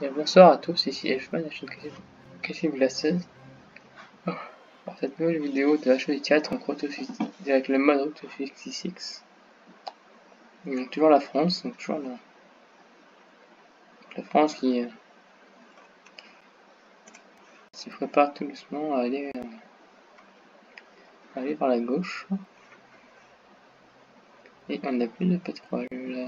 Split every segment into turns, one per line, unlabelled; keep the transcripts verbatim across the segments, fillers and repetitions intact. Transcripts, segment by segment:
Bonsoir à tous, ici Elfman, la chaîne Cassib Glasses. Pour cette nouvelle vidéo de la chaîne du théâtre avec le mode Route soixante-six. Donc toujours la France, donc toujours la, la France qui euh, se prépare tout doucement à aller, euh, à aller vers la gauche. Et on n'a plus de pétrole.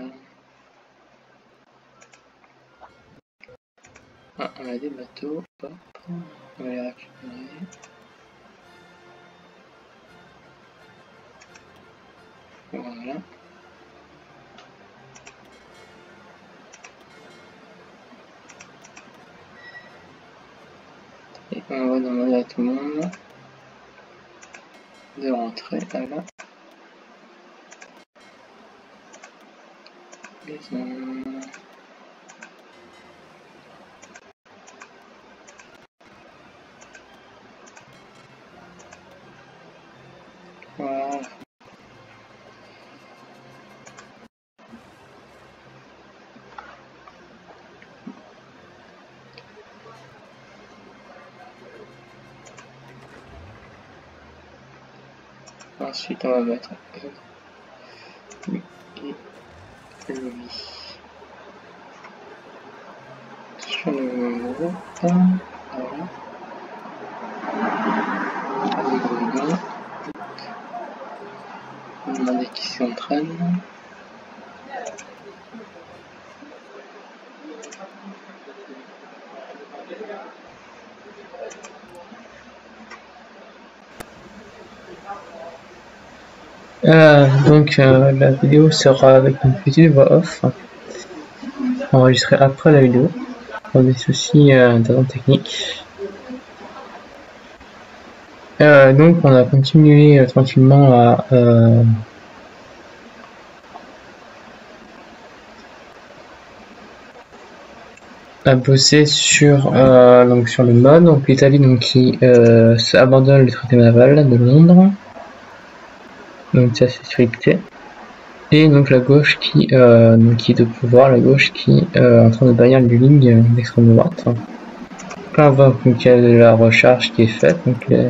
Ah, on a des bateaux, hop, on va les récupérer. Voilà. Et on va demander à tout le monde de rentrer à la maison. Voilà. Ensuite, on va mettre lui et lui sur le groupe. Voilà. Avec le gars. On va demander qui s'entraîne. Euh, donc euh, la vidéo sera avec une petite voix off enregistrée après la vidéo pour des soucis euh, d'internet technique. Euh, donc on a continué euh, tranquillement à euh, à bosser sur euh, donc sur le mode. Donc l'Italie donc qui euh, abandonne le traité naval de Londres. Donc ça c'est scripté. Et donc la gauche qui, euh, donc, qui est de pouvoir, la gauche qui euh, est en train de bannir le ligne euh, d'extrême droite. Là on voit donc il y a la recharge qui est faite. Donc, les...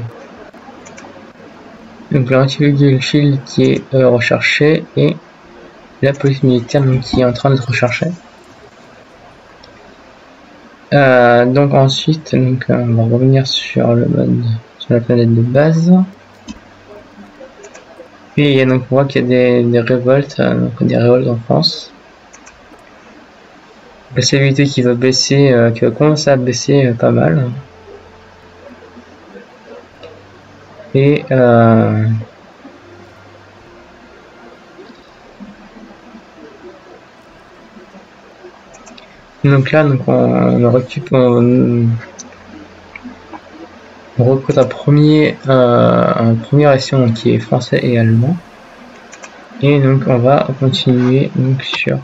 donc l'anti-vehicle shield qui est euh, recherché et la police militaire donc, qui est en train d'être recherchée. Euh, donc ensuite donc, on va revenir sur le mode, sur la planète de base. Et donc on voit qu'il y a des, des révoltes, euh, donc des révoltes en France. La sévérité qui va baisser, euh, qui va commencer à baisser euh, pas mal. Et euh, donc là donc on, on récupère, on, on recrute un premier, euh, un premier échelon qui est français et allemand. Et donc on va continuer donc sur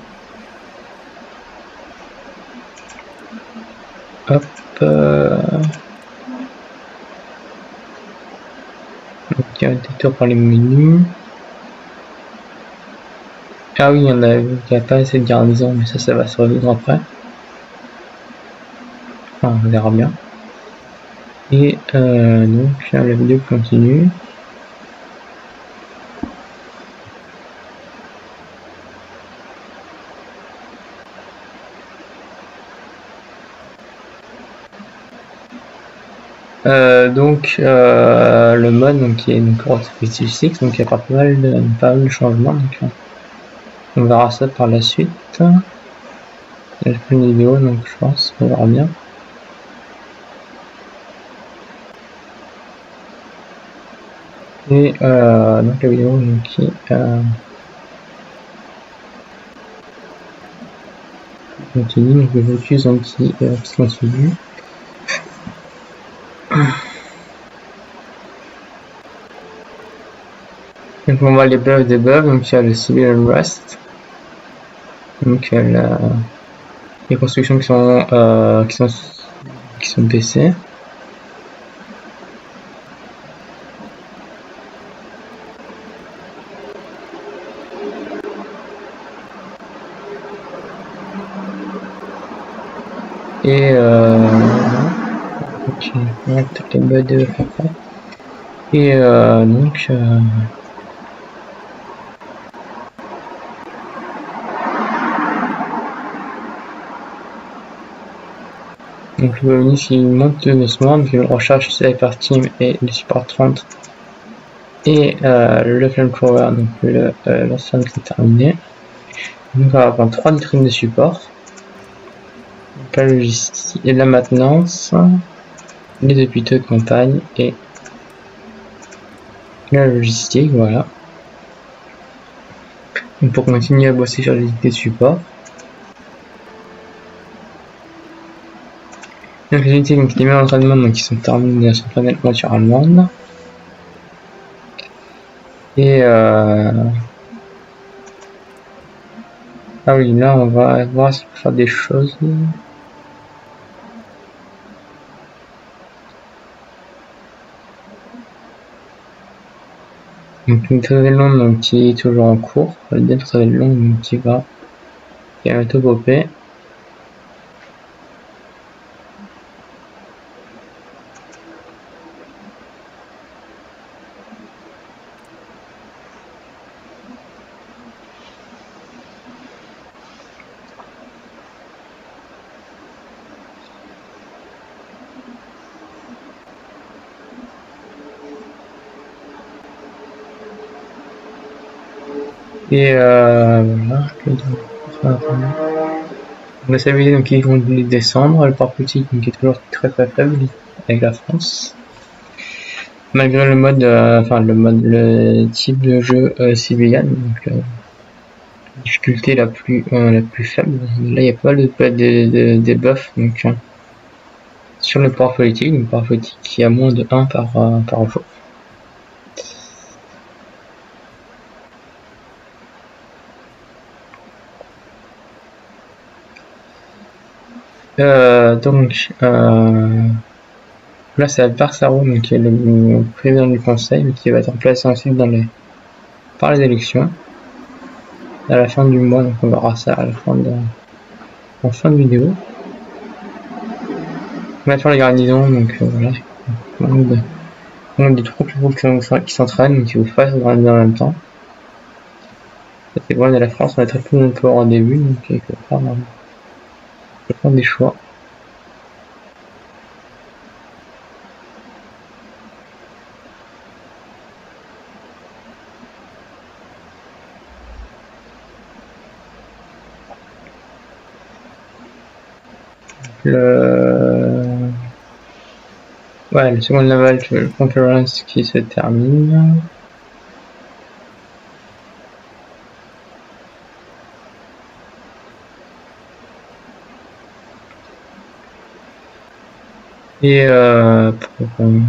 hop euh, donc il y a un détour par les menus. Ah oui, il y en a, il n'y a pas assez de garnison, mais ça ça va se résoudre après. Enfin, on verra bien. Et euh, donc la vidéo continue. Euh, donc euh, le mode donc, qui est donc Route soixante-six, donc il y a pas mal de, pas mal de changements. Donc, on verra ça par la suite. Il y a une vidéo donc je pense on verra bien. Et euh, donc la vidéo donc, qui euh, continue, donc le focus donc, qui, euh, qui continue. Donc on voit les buffs des buffs, donc il y a le Civil Unrest, donc il y a la, les constructions qui sont, euh, qui sont, qui sont baissées. Et euh, ok, ouais, toutes les bugs de et euh, donc euh, donc le bonus il monte doucement, donc il recharge la partie et le support trente et euh, le flamethrower, donc le euh, l'ensemble qui est terminé. Donc on va prendre trois vitrines de support, donc la logistique et la maintenance, les hôpitaux de campagne et la logistique, voilà. Donc pour continuer à bosser sur les unités de support. Donc les unités donc, les mêmes entraînements donc qui sont terminés sur planète voiture allemande. Et euh... ah oui, là on va voir si on peut faire des choses. Donc une traversée longue donc, qui est toujours en cours, une deuxième traversée longue donc, qui va qui va bientôt popper. Et euh, voilà. On va s'amuser donc ils vont descendre, le port politique donc est toujours très très faible avec la France. Malgré le mode, euh, enfin le mode, le type de jeu euh, civilian, donc euh, difficulté la plus euh, la plus faible. Là il y a pas de de, de, de buffs donc euh, sur le port politique, le port politique qui a moins de un par euh, par jour. Euh, donc euh, là c'est Alparsaro donc qui est le président du conseil mais qui va être remplacé ensuite dans les par les élections à la fin du mois, donc on verra ça à la fin de en fin de vidéo. Maintenant les garnisons donc euh, voilà, on a des troupes qui s'entraînent donc il faut pas s'organiser en même temps. C'est loin de la France, on a très peu de port au début donc il faut faire, euh, il faut faire des choix. Le ouais, le second naval conference qui se termine. Et euh, pour, euh,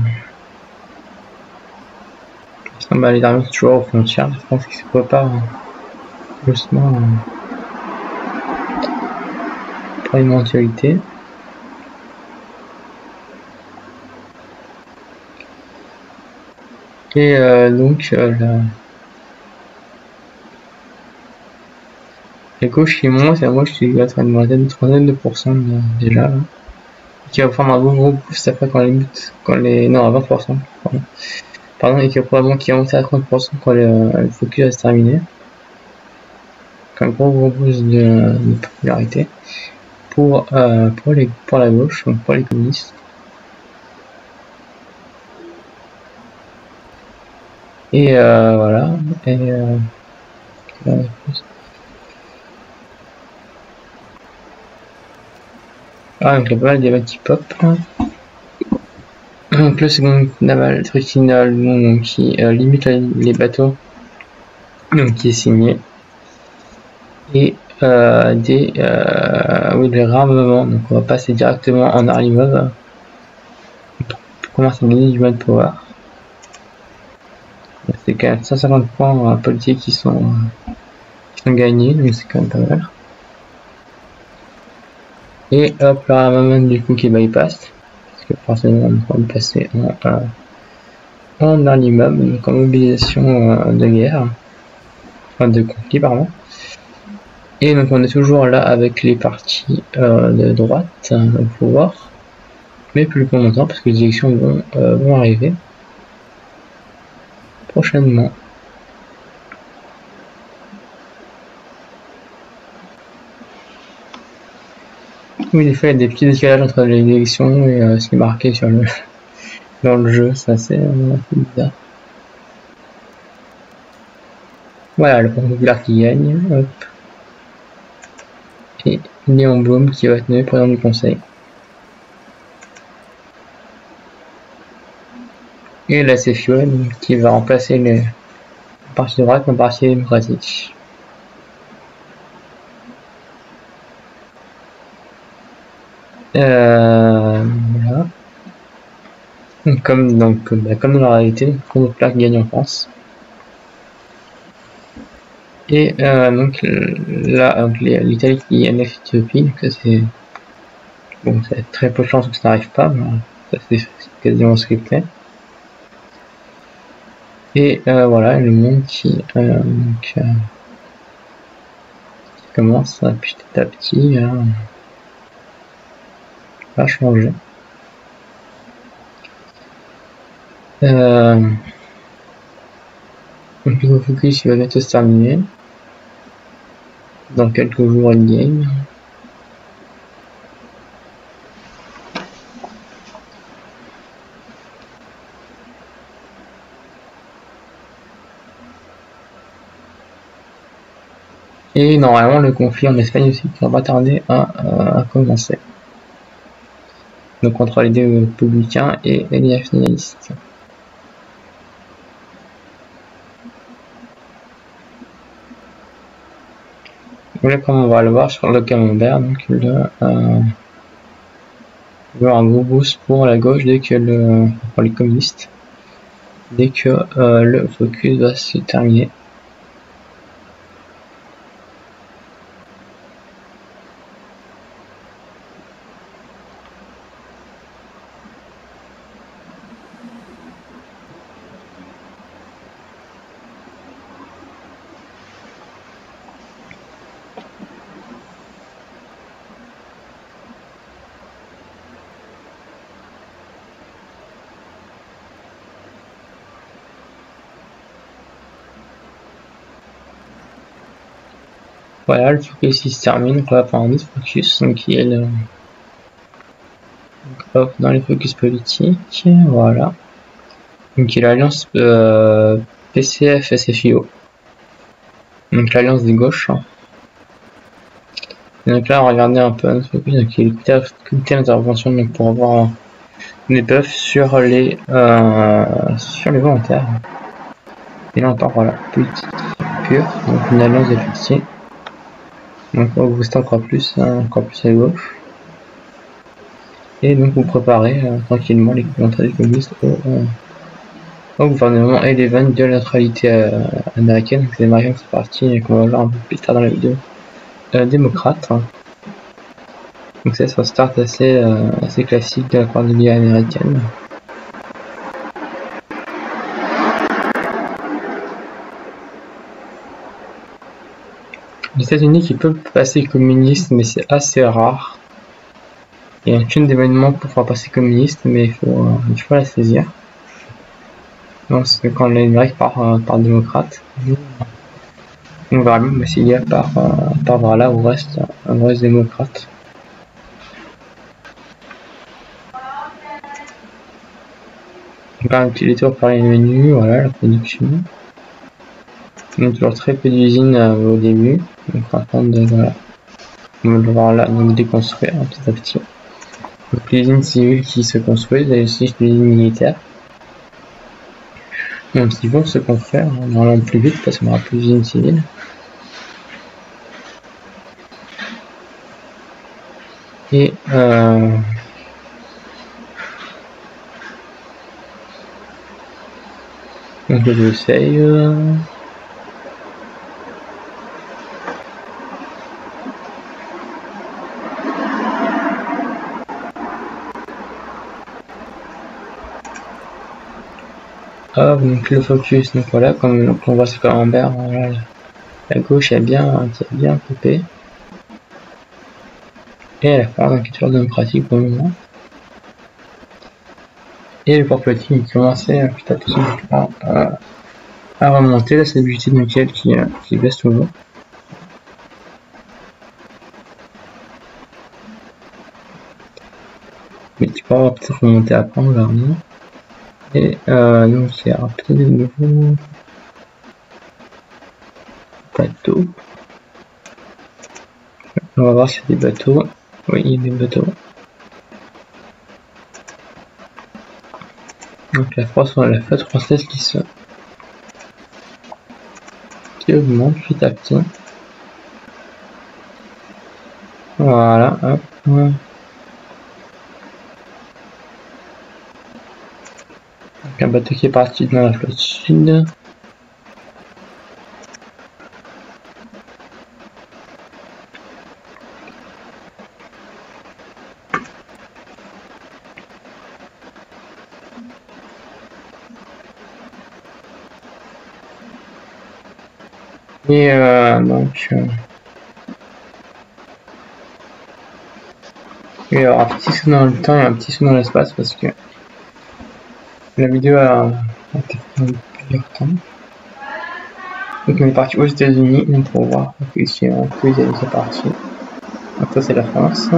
bah, les armées sont toujours aux frontières, je pense qu'ils se préparent doucement euh, pour une éventualité. Et euh, donc euh, la... la gauche qui monte, la gauche qui va être à une moyenne de trente-deux pour cent déjà là. Qui va prendre un gros gros boost après quand les buts, quand les, non à vingt pour cent, pardon, pardon et qui va probablement qui va monter à trente pour cent quand le, le focus va se terminer. Donc un gros gros boost de, de popularité pour euh, pour les pour la gauche, donc pour les communistes. Et euh, voilà. Et euh, ah, donc il y a pas mal de qui pop. Donc le second naval tricinal donc, qui euh, limite les bateaux, donc qui est signé. Et euh, des euh, oui des réarmements, donc on va passer directement en early mode pour commencer à gagner du manpower. C'est quand même cent cinquante points euh, politiques qui sont euh, qui sont gagnés, donc c'est quand même pas mal. Et hop, le réarmement du coup qui bypass, parce que forcément on va passer en euh, en early mode, donc en mobilisation euh, de guerre, enfin de conflit pardon. Et donc on est toujours là avec les parties euh, de droite, hein, donc faut voir, mais plus pour longtemps parce que les élections vont, euh, vont arriver prochainement. Oui, des fois il y a des petits décalages entre les élections et euh, ce qui est marqué sur le dans le jeu, ça c'est euh, bizarre. Voilà, le Parti populaire qui gagne, hop. Et Léon Blum qui va être nommé président du conseil. Et la C F I O qui va remplacer le parti de droite par le parti démocratique. Euh, voilà. Comme, donc, bah, comme dans la réalité, le Parti populaire gagne en France. Et euh, donc là, l'Italie qui annexe l'Éthiopie, donc ça c'est bon, ça a très peu de chance que ça n'arrive pas, mais ça c'est quasiment scripté. Et euh, voilà, le monde qui, euh, donc, euh, qui commence à petit à petit euh, à changer. Euh, donc le focus il va bientôt se terminer. Dans quelques jours il gagne. Et normalement le conflit en Espagne aussi qui va pas tarder à, à, à commencer. Donc entre les deux républicains et les nationalistes. Voilà comme on va le voir sur le camembert, donc le, euh, il y aura un gros boost pour la gauche dès que le, pour les communistes, dès que euh, le focus va se terminer. Voilà, le focus il se termine, donc on va prendre un autre focus, donc qui est le donc, hop, dans les focus politiques, voilà. Donc il y a l'alliance euh, P C F S F I O, donc l'alliance des gauches. Et donc là on va regarder un peu notre focus, donc il y a le comité d'intervention donc pour avoir des buffs sur les euh, sur les volontaires. Et là on part voilà, politique pure, donc une alliance des politiciens. Donc on va booster encore plus, hein, encore plus à gauche. Et donc vous préparez euh, tranquillement les volontaires communistes au, euh, au gouvernement Eleven de la neutralité euh, américaine. Donc les Américains qui sont partis et qu'on va voir un peu plus tard dans la vidéo. Euh, démocrate. Hein. Donc ça c'est un start assez, euh, assez classique de la part de l'I A américaine. Les États-Unis qui peuvent passer communiste, mais c'est assez rare. Il n'y a aucun événement pour faire passer communiste, mais il faut, euh, il faut la saisir. Donc c'est quand l'Amérique part, euh, part démocrate. On verra bien s'il y a par, euh, par voilà ou reste, euh, reste démocrate. Donc un petit détour par les menus, voilà la production. Donc toujours très peu d'usines euh, au début, donc on va prendre de, voilà. On va devoir là donc déconstruire hein, petit à petit. Donc les usines civiles qui se construisent et aussi les usines militaires. Donc ils vont se construire hein, normalement plus vite parce qu'on aura plus d'usines civiles. Et euh, donc j'essaye. Euh, Ah, donc le focus, donc voilà, comme donc on voit ce camembert, voilà, La gauche est bien, qui est bien coupée. Et la France, donc, est toujours démocratique pour le moment. Et le port politique qui commençait petit à petit à, à, à remonter. La stabilité de Michael qui, qui baisse toujours. Mais tu peux avoir peut-être remonter après, on verra bien. Et euh, donc il y aura peut-être de nouveaux bateaux. On va voir s'il y a des bateaux. Oui, il y a des bateaux. Donc la France, la flotte française qui se qui augmente petit à petit. Voilà, hop. Donc un bateau qui est parti dans la flotte sud. Et euh, donc euh, il y aura un petit saut dans le temps et un petit saut dans l'espace parce que la vidéo a été faite en plusieurs temps. Donc on est parti aux États-Unis pour voir que ici que les États-Unis sont partis. Donc ça c'est la France.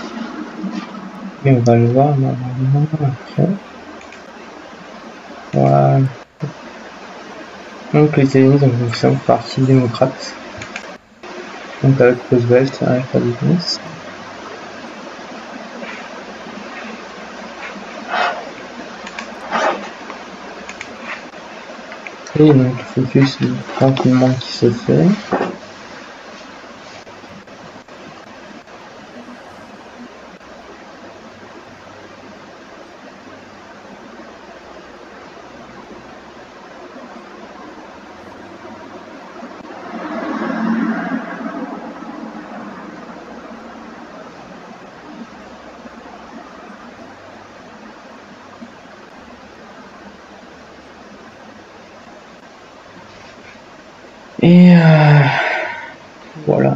Et on va le voir normalement après. Voilà. Donc les États-Unis sont parti démocrate. Donc avec Roosevelt, avec la défense. Et donc le focus tranquillement qui se fait. Et euh, voilà.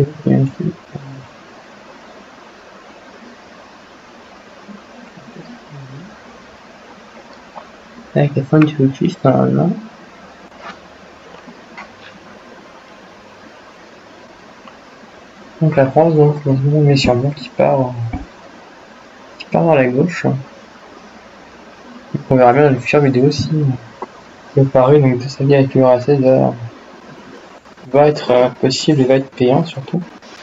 Avec la fin du focus normalement. Donc la France, donc on met sur moi qui part, qui part vers la gauche. Donc on verra bien dans les futures vidéos si le pari donc de s'allier avec l'U R S S va, va être euh, possible et va être payant surtout.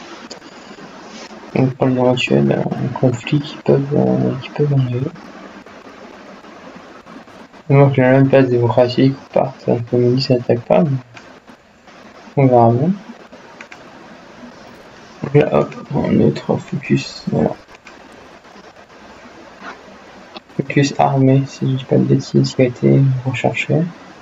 Donc pour les éventuels euh, conflits qui peuvent, euh, qui peuvent en arriver. Donc la même place démocratique parte, un communiste n'attaque pas, mais on verra bien. Donc là hop, un autre focus, voilà. Focus armé, si je dis pas de bêtises, qui a été recherché.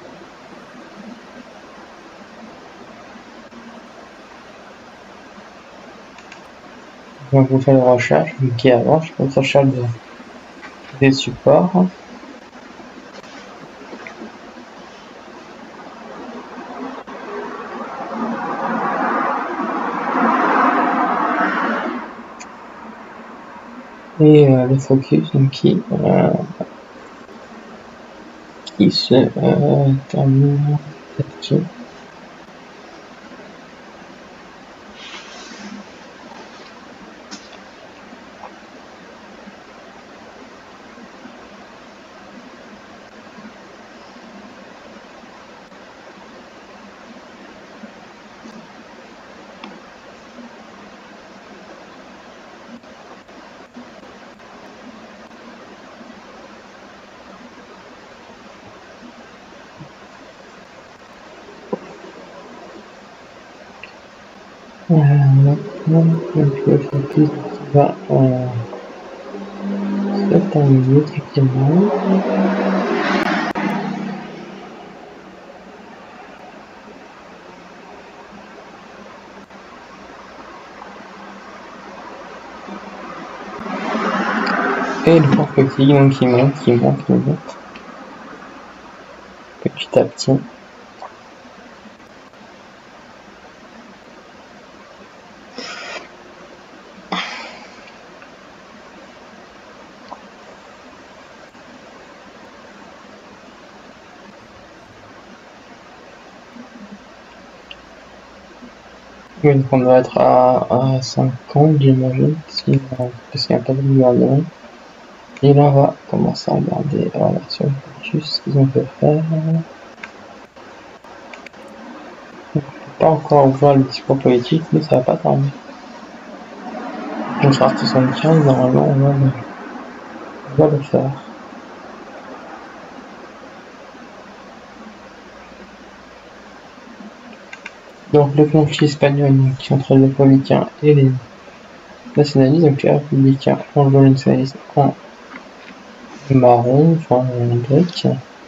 Donc on fait une recherche, qui avance, je pense recherche de, des supports. Et euh, le focus donc, qui, euh, qui se euh, termine petit. Euh, maintenant, donc le focus va euh, se terminer tranquillement. Et le port petit donc qui monte, qui monte, qui monte. Petit à petit. Oui, donc on doit être à, à cinquante, j'imagine, si, parce qu'il n'y a pas de gouvernement. Et là, on va commencer à regarder voilà, sur le cursus ce qu'ils ont pu faire. On peut pas encore voir le discours politique, mais ça va pas tarder. On sera à soixante-quinze, normalement, on va, le, on va le faire. Donc, le conflit espagnol qui entre les républicains et les nationalistes, donc les républicains en jaune, les nationalistes en marron, enfin en brique.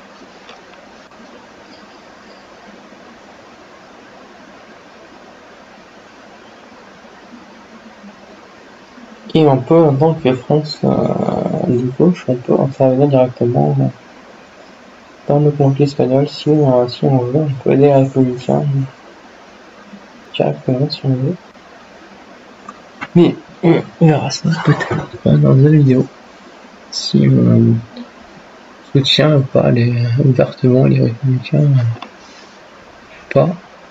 Et on peut, en tant que France euh, de gauche, on peut intervenir directement euh, dans le conflit espagnol si on, si on veut, on peut aider les républicains directement si on veut. Mais on verra ça peut-être pas dans la vidéo. Si on soutient ou pas les, ouvertement les républicains ou pas.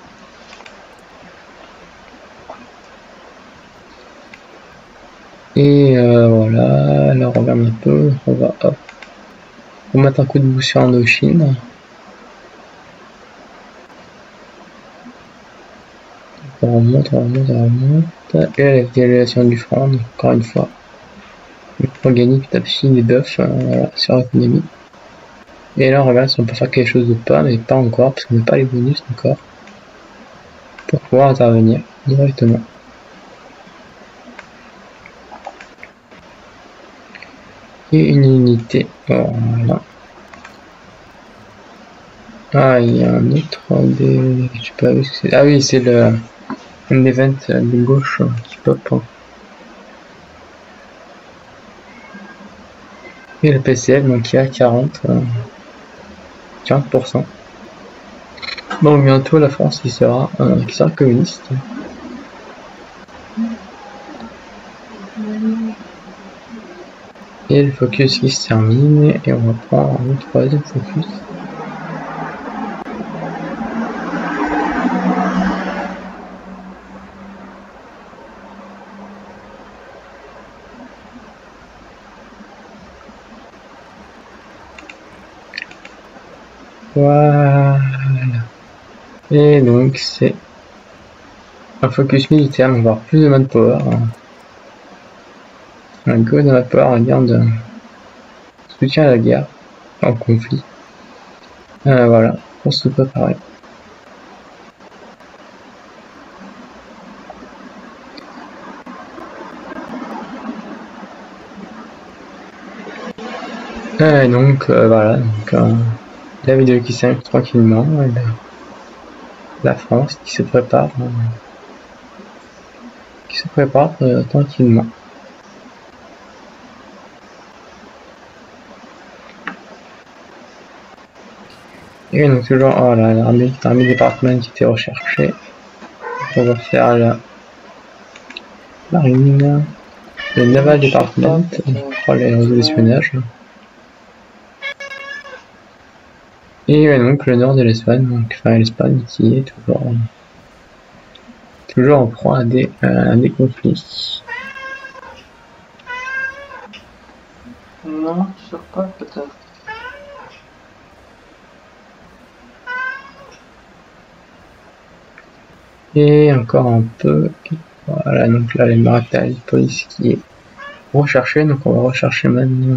Et euh, voilà, alors on regarde un peu, on va hop, remettre un coup de boost sur Indochine. On remonte, on remonte, on remonte. Et la dévaluation du franc, encore une fois. Organique, tapsi, des buffs euh, voilà, sur l'économie. Et là on regarde si on peut faire quelque chose ou pas, mais pas encore, parce qu'on n'a pas les bonus encore. Pour pouvoir intervenir directement. Et une unité, voilà. Ah, il y a un autre des... Je sais pas où c'est. Ah oui, c'est le... un event de gauche qui pop. Et le P C F, donc il y a quarante, euh, quarante pour cent. Donc bientôt la France qui sera, euh, qui sera communiste. Et le focus qui se termine, et on va prendre un troisième focus. Voilà. Et donc c'est un focus militaire, on va avoir plus de manpower. Un go de manpower en guerre de soutien à la guerre, en conflit. Euh, voilà, pour se préparer. Et donc euh, voilà, donc, euh, la vidéo qui s'arrive tranquillement, et la, la France qui se prépare, euh, qui se prépare euh, tranquillement. Et donc toujours oh, l'armée l'armée département qui était recherchée. On va faire la marine, le naval département, oh, les réseaux d'espionnage. Et euh, donc le nord de l'Espagne, donc enfin l'Espagne qui est toujours euh, toujours en proie à des, euh, à des conflits. Non, je sais pas peut-être. Et encore un peu, voilà, donc là les marécages de police qui est recherché, donc on va rechercher maintenant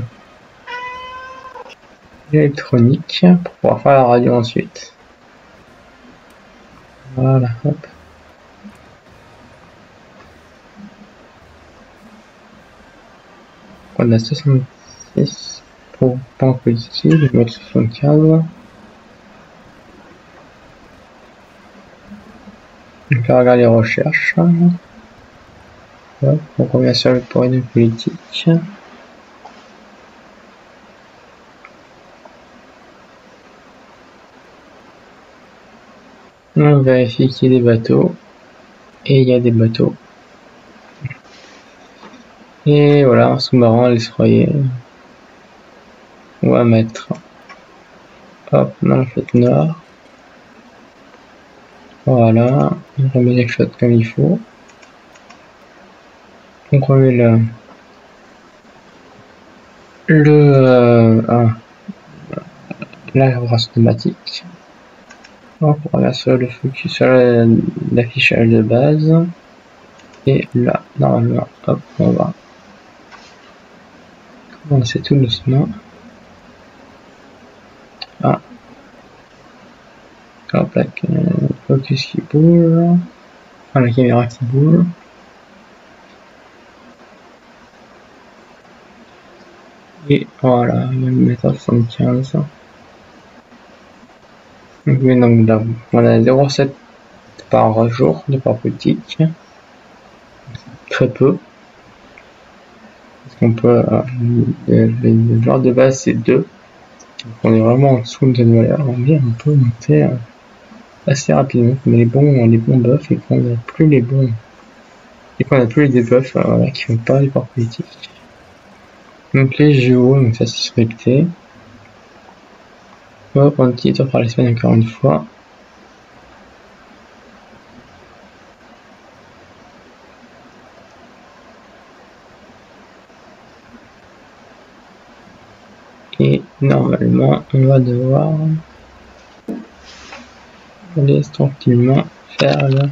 l'électronique pour pouvoir faire la radio ensuite. Voilà, hop. On a soixante-six pour points positifs, je vais mettre soixante-quinze. Donc on regarde les recherches. Hop, on revient sur le point de politique. On vérifie qu'il y a des bateaux. Et il y a des bateaux. Et voilà, un sous-marin à l'estroyer. On va mettre hop dans la flotte nord. Voilà, on remet les shots comme il faut. On remet le le euh, ah, l'arbre automatique. On revient sur le focus sur l'affichage de base. Et là, normalement, hop, on va commencer tout doucement. Ah, hop, là, le focus qui bouge. Ah, la caméra qui bouge. Et voilà, il va me mettre à soixante-quinze. Donc, oui, donc là, on a zéro virgule sept par jour de part politique. Très peu. Parce qu'on peut. Euh, le, le genre de base c'est deux. Donc on est vraiment en dessous de cette valeur. On peut monter euh, assez rapidement. Mais les bons, les bons buffs et qu'on n'a plus les bons. Et qu'on n'a plus les debuffs euh, voilà, qui font pas les parts politiques. Donc les géos, donc ça c'est scripté. On va prendre un petit tour par la semaine encore une fois. Et normalement, on va devoir aller tranquillement faire le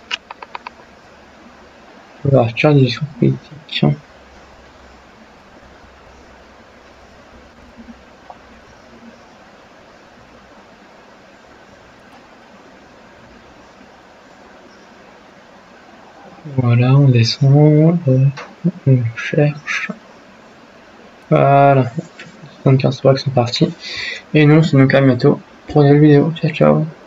l'ouverture du discours politique. Voilà, on descend, euh, on cherche. Voilà, soixante-quinze packs sont partis. Et nous, c'est donc à bientôt pour une nouvelle vidéo. Ciao, ciao.